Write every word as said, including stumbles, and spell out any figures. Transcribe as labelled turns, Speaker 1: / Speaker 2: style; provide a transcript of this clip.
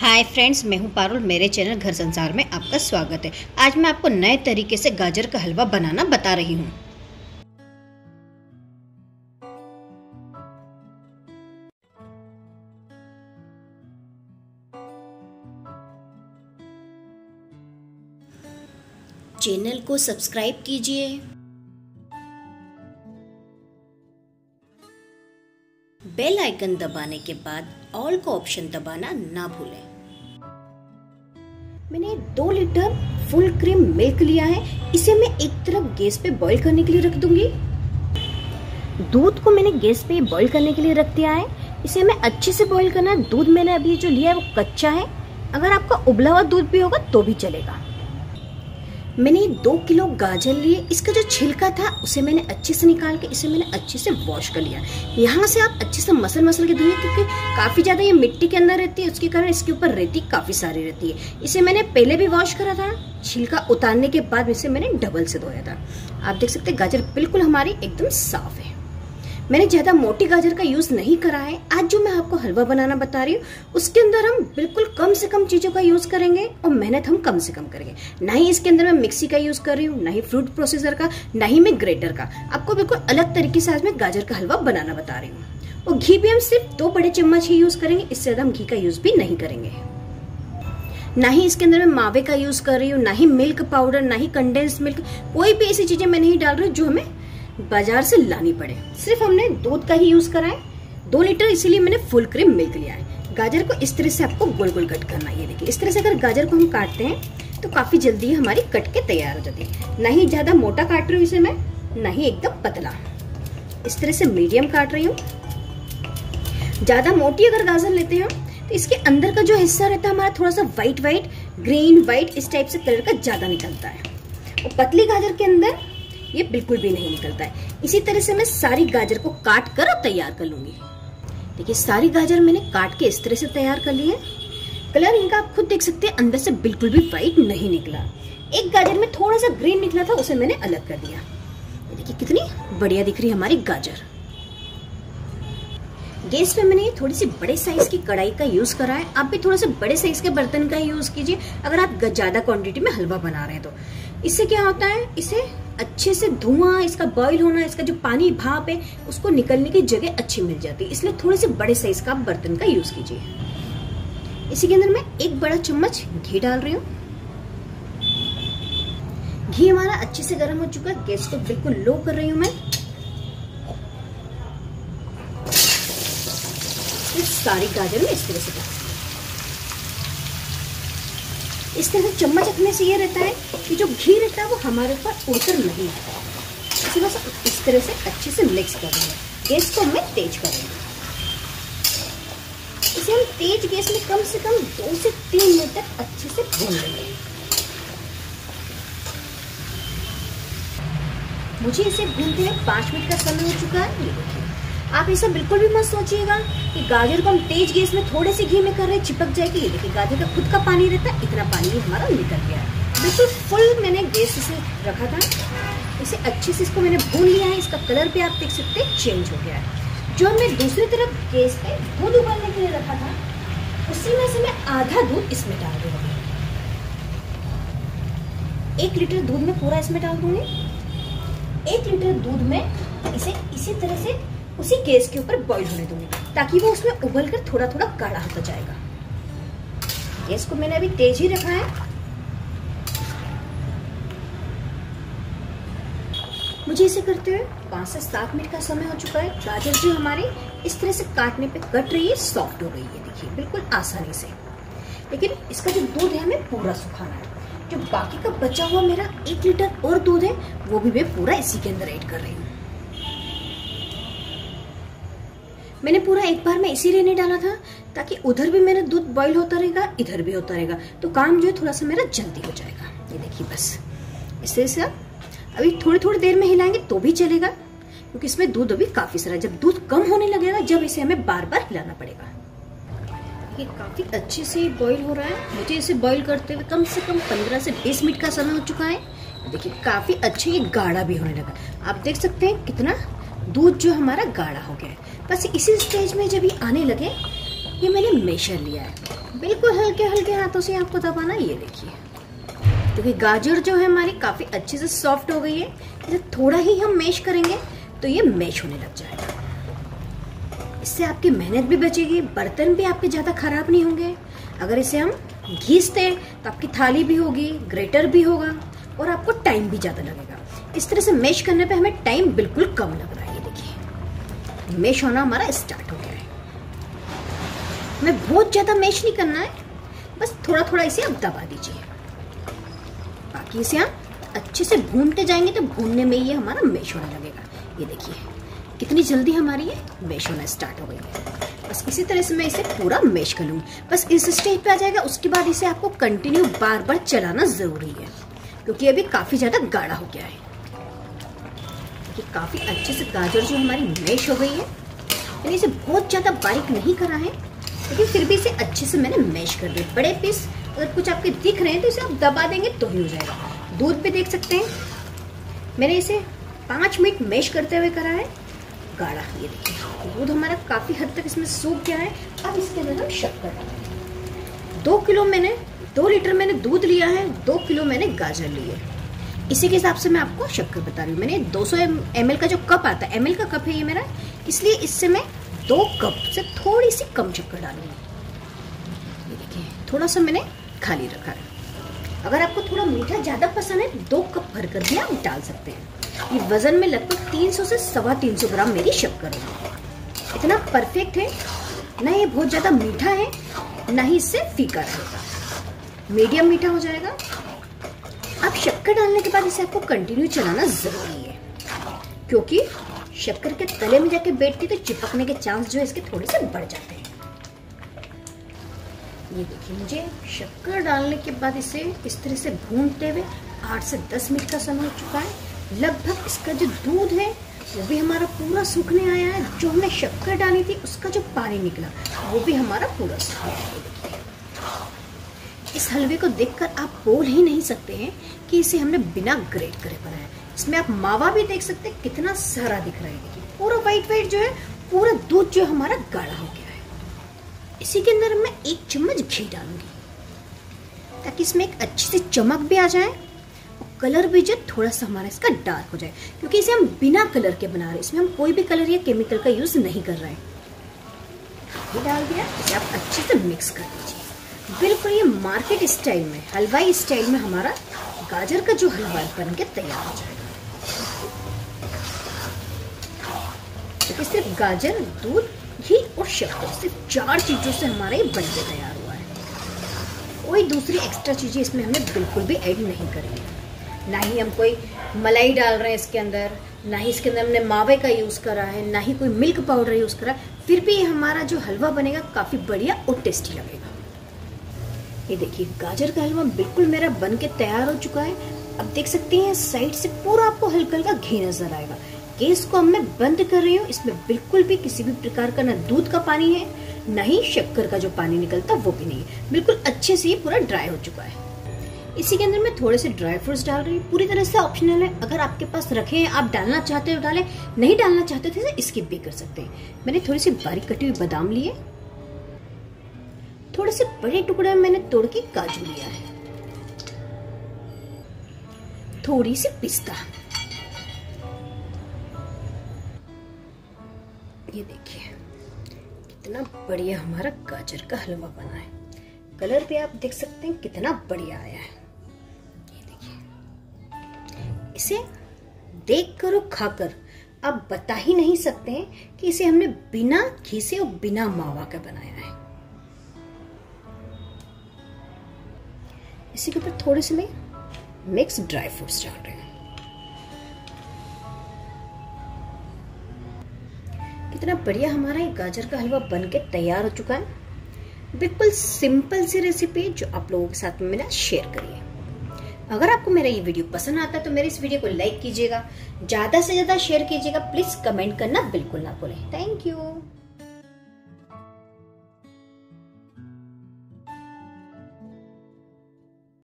Speaker 1: Hi friends, मैं हूं पारुल। मेरे चैनल घर संसार में आपका स्वागत है। आज मैं आपको नए तरीके से गाजर का हलवा बनाना बता रही हूं। चैनल को सब्सक्राइब कीजिए, बेल आइकन दबाने के बाद ऑल का ऑप्शन दबाना ना भूलें। मैंने दो लीटर फुल क्रीम मिल्क लिया है। इसे मैं एक तरफ गैस पे बॉईल करने के लिए रख दूंगी। दूध को मैंने गैस पे बॉईल करने के लिए रख दिया है। इसे मैं अच्छे से बॉईल करना है। दूध मैंने अभी जो लिया है वो कच्चा है। अगर आपका उबला हुआ दूध भी होगा तो भी चलेगा। मैंने दो किलो गाजर लिए। इसका जो छिलका था उसे मैंने अच्छे से निकाल के इसे मैंने अच्छे से वॉश कर लिया। यहाँ से आप अच्छे से मसल मसल के धोइए, क्योंकि काफी ज्यादा ये मिट्टी के अंदर रहती है, उसके कारण इसके ऊपर रेती काफी सारी रहती है। इसे मैंने पहले भी वॉश करा था। छिलका उतारने के बाद इसे मैंने डबल से धोया था। आप देख सकते हैं गाजर बिल्कुल हमारी एकदम साफ है। मैंने ज्यादा मोटी गाजर का यूज नहीं करा है। आज जो मैं आपको हलवा बनाना बता रही हूँ उसके अंदर हम बिल्कुल कम से कम चीजों का यूज करेंगे और मेहनत हम कम से कम करेंगे। ना ही इसके अंदर मैं मिक्सी का यूज कर रही हूँ, ना ही फ्रूट प्रोसेसर का, ना ही मैं ग्रेटर का। आपको बिल्कुल अलग तरीके से आज मैं गाजर का हलवा बनाना बता रही हूँ। और घी भी हम सिर्फ दो बड़े चम्मच ही यूज करेंगे, इससे ज्यादा हम घी का यूज भी नहीं करेंगे। ना ही इसके अंदर मैं मावे का यूज कर रही हूँ, ना ही मिल्क पाउडर, ना ही कंडेंस मिल्क। कोई भी ऐसी चीजें मैं नहीं डाल रही हूँ जो हमें बाजार से लानी पड़े। सिर्फ हमने दूध का ही यूज करा है। दो लीटर इसीलिए मैंने फुल क्रीम मिल्क लिया है। गाजर को इस तरह से आपको गोल गोल कट करना है। ये देखिए, इस तरह से अगर गाजर को हम काटते हैं तो काफी जल्दी हमारी कट के तैयार हो जाती है। ना ही ज्यादा मोटा काट रही हूँ इसे मैं, ना ही एकदम पतला। इस तरह से मीडियम काट रही हूँ। ज्यादा मोटी अगर गाजर लेते हैं तो इसके अंदर का जो हिस्सा रहता है हमारा थोड़ा सा व्हाइट व्हाइट, ग्रीन व्हाइट, इस टाइप से कलर का ज्यादा निकलता है। और पतली गाजर के अंदर ये बिल्कुल भी नहीं निकलता है। इसी तरह से मैं सारी गाजर को काट कर तैयार कर लूंगी। देखिए, सारी गाजर मैंने काट के इस तरह से तैयार कर ली है। कलर इनका आप खुद देख सकते हैं, अंदर से बिल्कुल भी व्हाइट नहीं निकला। एक गाजर में थोड़ा सा ग्रीन निकला था, उसे मैंने अलग कर दिया। देखिए कितनी बढ़िया दिख रही है हमारी गाजर। गैस पे मैंने थोड़ी सी बड़े साइज की कढ़ाई का यूज करा है। आप भी थोड़ा सा बड़े साइज के बर्तन का यूज कीजिए अगर आप ज्यादा क्वांटिटी में हलवा बना रहे हैं तो। इससे क्या होता है, इसे अच्छे से धुआं, इसका बॉईल होना, इसका जो पानी भाप है उसको निकलने की जगह अच्छी मिल जाती है। इसलिए थोड़े से बड़े साइज का बर्तन का यूज कीजिए। इसी के अंदर मैं एक बड़ा चम्मच घी डाल रही हूँ। घी हमारा अच्छे से गर्म हो चुका है। गैस को बिल्कुल लो कर रही हूँ मैं। सारी गाजर में इस तरह से इस तरह से चम्मच रखने से ये रहता है कि जो घी रहता है वो हमारे ऊपर उड़कर नहीं आता। इसी वजह से इस तरह से अच्छे से मिक्स कर रहे हैं। गैस को मैं तेज कर रही हूँ। इसे हम तेज गैस में कम से कम दो से तीन मिनट तक अच्छे से भून लेंगे। मुझे इसे भूनते हैं पांच मिनट का समय हो चुका है। ये देखिए, आप ऐसा बिल्कुल भी मत सोचिएगा कि गाजर को हम तेज गैस में थोड़े से घी में कर रहे हैं चिपक जाएगी। ये देखिए, गाजर का खुद का पानी रहता है, इतना पानी हमारा निकल गया है। बिल्कुल फुल मैंने गैस से रखा था। इसे अच्छे से इसको मैंने भून लिया है। इसका कलर भी आप देख सकते हैं चेंज हो गया है। जो हमने दूसरी तरफ गैस पे दूध उबालने के लिए रखा था उसी में से मैं आधा दूध इसमें डाल दूंगी। एक लीटर दूध में पूरा इसमें डाल दूंगी। एक लीटर दूध में इसे इसी तरह से उसी गैस के ऊपर बॉईल होने दूंगी, ताकि वो उसमें उबल कर थोड़ा थोड़ा गाढ़ा होता जाएगा। गैस को मैंने अभी तेज ही रखा है। मुझे इसे करते हुए पांच से सात मिनट का समय हो चुका है। गाजर जो हमारी इस तरह से काटने पे कट रही है, सॉफ्ट हो गई है। देखिए बिल्कुल आसानी से। लेकिन इसका जो दूध है हमें पूरा सुखाना है। जो बाकी का बचा हुआ मेरा एक लीटर और दूध है वो भी मैं पूरा इसी के अंदर ऐड कर रही हूँ। मैंने पूरा एक बार में इसीलिए नहीं डाला था ताकि उधर भी मेरा दूध बॉईल होता रहेगा, इधर भी होता रहेगा, तो काम जो है थोड़ा सा मेरा जल्दी हो जाएगा। ये देखिए, बस इस तरह से अभी थोड़ी थोड़ी देर में हिलाएंगे तो भी चलेगा, क्योंकि इसमें दूध अभी काफी सारा। जब दूध कम होने लगेगा जब इसे हमें बार बार हिलाना पड़ेगा। ये काफी अच्छे से बॉईल हो रहा है। मुझे इसे बॉईल करते हुए कम से कम पंद्रह से बीस मिनट का समय हो चुका है। देखिए काफी अच्छे ये गाढ़ा भी होने लगा। आप देख सकते हैं कितना दूध जो हमारा गाढ़ा हो गया है। बस इसी स्टेज में जब ये आने लगे ये मैंने मेशर लिया है। बिल्कुल हल्के हल्के हाथों से आपको दबाना। ये देखिए, क्योंकि गाजर जो है हमारी काफी अच्छे से सॉफ्ट हो गई है, इसे थोड़ा ही हम मैश करेंगे तो ये मैश होने लग जाएगा। इससे आपकी मेहनत भी बचेगी, बर्तन भी आपके ज्यादा खराब नहीं होंगे। अगर इसे हम घीसते हैं तो आपकी थाली भी होगी, ग्रेटर भी होगा और आपको टाइम भी ज्यादा लगेगा। इस तरह से मैश करने पे हमें टाइम बिल्कुल कम लग रहा है। ये देखिए, मैश होना हमारा स्टार्ट हो गया है। हमें बहुत ज्यादा मैश नहीं करना है, बस थोड़ा थोड़ा इसे आप दबा दीजिए। बाकी इसे हम अच्छे से भूनते जाएंगे तो भूनने में ये हमारा मैश होने लगेगा। ये देखिए कितनी जल्दी हमारी ये मैश होना स्टार्ट हो गई है। बस इसी तरह से मैं इसे पूरा मैश कर लूंगी। बस इस स्टेज पे आ जाएगा, उसके बाद इसे आपको कंटिन्यू बार बार चलाना जरूरी है, क्योंकि अभी काफी ज्यादा गाढ़ा हो गया है। कि काफी अच्छे से गाजर जो हमारी मैश हो गई है। मैंने इसे बहुत ज्यादा बारीक नहीं करा है, लेकिन फिर भी इसे अच्छे से मैंने मैश कर दिया। बड़े पीस अगर कुछ आपके दिख रहे हैं तो इसे आप दबा देंगे तो ही हो जाएगा। दूध भी देख सकते हैं, मैंने इसे पांच मिनट मैश करते हुए करा है गाढ़ा। ये देखिए दूध हमारा काफी हद तक इसमें सूख गया है। अब इसके अंदर हम शक्कर डालेंगे। दो किलो मैंने दो लीटर मैंने दूध लिया है, दो किलो मैंने गाजर ली है। इसी के हिसाब से मैं आपको शक्कर बता रही हूँ। मैंने दो सौ एम एल का जो कप आता है, एम एल का कप है ये मेरा, इसलिए इससे मैं दो कप से थोड़ी सी कम शक्कर डालूंगी। ये देखिए थोड़ा सा मैंने खाली रखा है। अगर आपको थोड़ा मीठा ज्यादा पसंद है दो कप भर कर भी आप डाल सकते हैं। ये वजन में लगभग तीन सौ से सवा तीन सौ ग्राम मेरी शक्कर है। इतना परफेक्ट है, ना ये बहुत ज्यादा मीठा है ना ही इससे फीका रहेगा, मीडियम मीठा हो जाएगा। अब शक्कर डालने के बाद इसे आपको कंटिन्यू चलाना जरूरी है, क्योंकि शक्कर के तले में जाके बैठती तो चिपकने के चांस जो है इसके थोड़े से बढ़ जाते हैं। ये देखिए मुझे शक्कर डालने के बाद इसे इस तरह से भूनते हुए आठ से दस मिनट का समय हो चुका है। लगभग इसका जो दूध है वो भी हमारा पूरा सूखने आया है। जो हमने शक्कर डाली थी उसका जो पानी निकला वो भी हमारा पूरा सूख गया है। इस हलवे को देखकर आप बोल ही नहीं सकते हैं कि इसे हमने बिना ग्रेट करे बनाया। इसमें आप मावा भी देख सकते हैं कितना सारा दिख रहा है। देखिए पूरा व्हाइट व्हाइट जो है, पूरा दूध जो हमारा गाढ़ा हो गया है। इसी के अंदर मैं एक चम्मच घी डालूंगी ताकि इसमें एक अच्छी सी चमक भी आ जाए और कलर भी जो थोड़ा सा हमारा इसका डार्क हो जाए, क्योंकि इसे हम बिना कलर के बना रहे हैं। इसमें हम कोई भी कलर या केमिकल का यूज नहीं कर रहे हैं। घी डाल दिया, इसे आप अच्छे से मिक्स कर दीजिए। बिल्कुल ये मार्केट स्टाइल में, हलवाई स्टाइल में हमारा गाजर का जो हलवा बन के तैयार हो जाएगा। तो सिर्फ गाजर, दूध, घी और शक्कर, सिर्फ चार चीजों से हमारा ये बन के तैयार हुआ है। कोई दूसरी एक्स्ट्रा चीजें इसमें हमने बिल्कुल भी ऐड नहीं करी है। ना ही हम कोई मलाई डाल रहे हैं इसके अंदर, ना ही इसके अंदर हमने मावे का यूज करा है, ना ही कोई मिल्क पाउडर यूज करा है। फिर भी ये हमारा जो हलवा बनेगा काफी बढ़िया और टेस्टी लगेगा। ये देखिए गाजर का हलवा बिल्कुल मेरा बन के तैयार हो चुका है। अब देख सकते हैं साइड से पूरा आपको हल्का हल्का घी नजर आएगा। गैस को अब मैं बंद कर रही हूँ। इसमें बिल्कुल भी किसी भी प्रकार का ना दूध का पानी है, ना ही शक्कर का जो पानी निकलता वो भी नहीं है। बिल्कुल अच्छे से ये पूरा ड्राई हो चुका है। इसी के अंदर मैं थोड़े से ड्राई फ्रूट्स डाल रही हूँ। पूरी तरह से ऑप्शनल है, अगर आपके पास रखे हैं, आप डालना चाहते हो डालें, नहीं डालना चाहते थे स्किप भी कर सकते हैं। मैंने थोड़ी सी बारीक कटी हुई बादाम लिए, थोड़े से बड़े टुकड़े में मैंने तोड़ के काजू लिया है, थोड़ी सी पिस्ता। ये देखिए कितना बढ़िया हमारा गाजर का हलवा बना है। कलर भी आप देख सकते हैं कितना बढ़िया आया है। ये देखिए, इसे देखकर और खाकर आप बता ही नहीं सकते हैं कि इसे हमने बिना घी से और बिना मावा का बनाया है। इसी के ऊपर थोड़े से मैं मिक्स ड्राई फ्रूट्स डाल रही हूँ। कितना बढ़िया हमारा ये गाजर का हलवा बन के तैयार हो चुका है। बिल्कुल सिंपल सी रेसिपी जो आप लोगों के साथ में मैंने शेयर करी है। अगर आपको मेरा ये वीडियो पसंद आता है तो मेरे इस वीडियो को लाइक कीजिएगा, ज्यादा से ज्यादा शेयर कीजिएगा, प्लीज कमेंट करना बिल्कुल ना भूलें। Thank you.